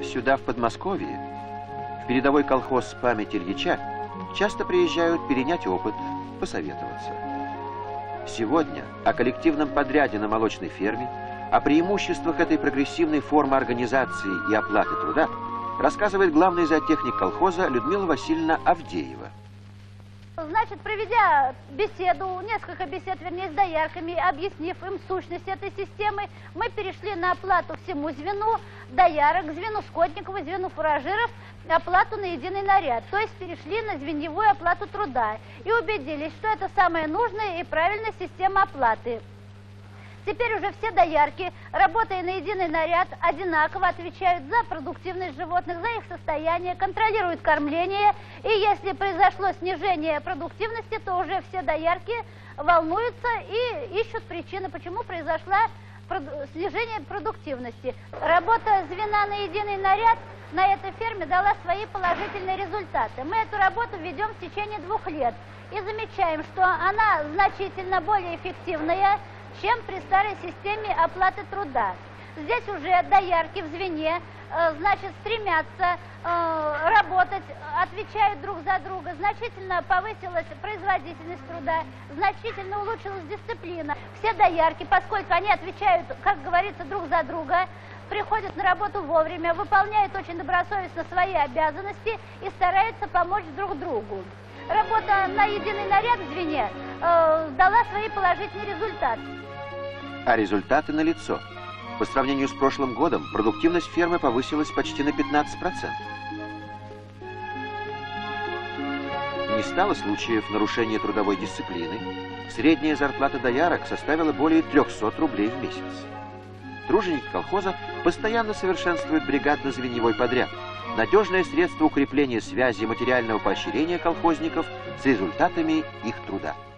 Сюда, в Подмосковье, в передовой колхоз «Память Ильича» часто приезжают перенять опыт, посоветоваться. Сегодня о коллективном подряде на молочной ферме, о преимуществах этой прогрессивной формы организации и оплаты труда рассказывает главный зоотехник колхоза Людмила Васильевна Авдеева. Значит, проведя беседу, несколько бесед, вернее, с доярками, объяснив им сущность этой системы, мы перешли на оплату всему звену доярок, звену скотников, звену фуражиров, оплату на единый наряд. То есть перешли на звеньевую оплату труда и убедились, что это самая нужная и правильная система оплаты. Теперь уже все доярки, работая на единый наряд, одинаково отвечают за продуктивность животных, за их состояние, контролируют кормление. И если произошло снижение продуктивности, то уже все доярки волнуются и ищут причины, почему произошло снижение продуктивности. Работа звена на единый наряд на этой ферме дала свои положительные результаты. Мы эту работу ведем в течение 2 лет и замечаем, что она значительно более эффективная, чем при старой системе оплаты труда. Здесь уже доярки в звене, значит, стремятся работать, отвечают друг за друга, значительно повысилась производительность труда, значительно улучшилась дисциплина. Все доярки, поскольку они отвечают, как говорится, друг за друга, приходят на работу вовремя, выполняют очень добросовестно свои обязанности и стараются помочь друг другу. Работа на единый наряд в звене дала свои положительные результаты. А результаты налицо. По сравнению с прошлым годом продуктивность фермы повысилась почти на 15%. Не стало случаев нарушения трудовой дисциплины. Средняя зарплата доярок составила более 300 рублей в месяц. Труженики колхоза постоянно совершенствуют бригадно-звеньевой подряд. Надежное средство укрепления связи и материального поощрения колхозников с результатами их труда.